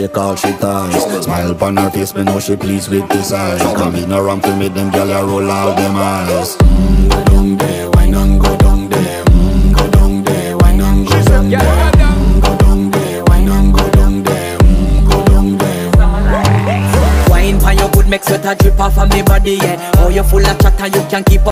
Take all she ties. Smile upon her face, me know she pleased with this eyes. Come in around to make them gyal a roll out them eyes. Go down there, wine and go down there. Go down there, wine and go down there. Go down there, wine and go down there. Go down there. Wine for your good make sweat a drip off of me body, yeah. Oh, you full of chatter, you can keep up.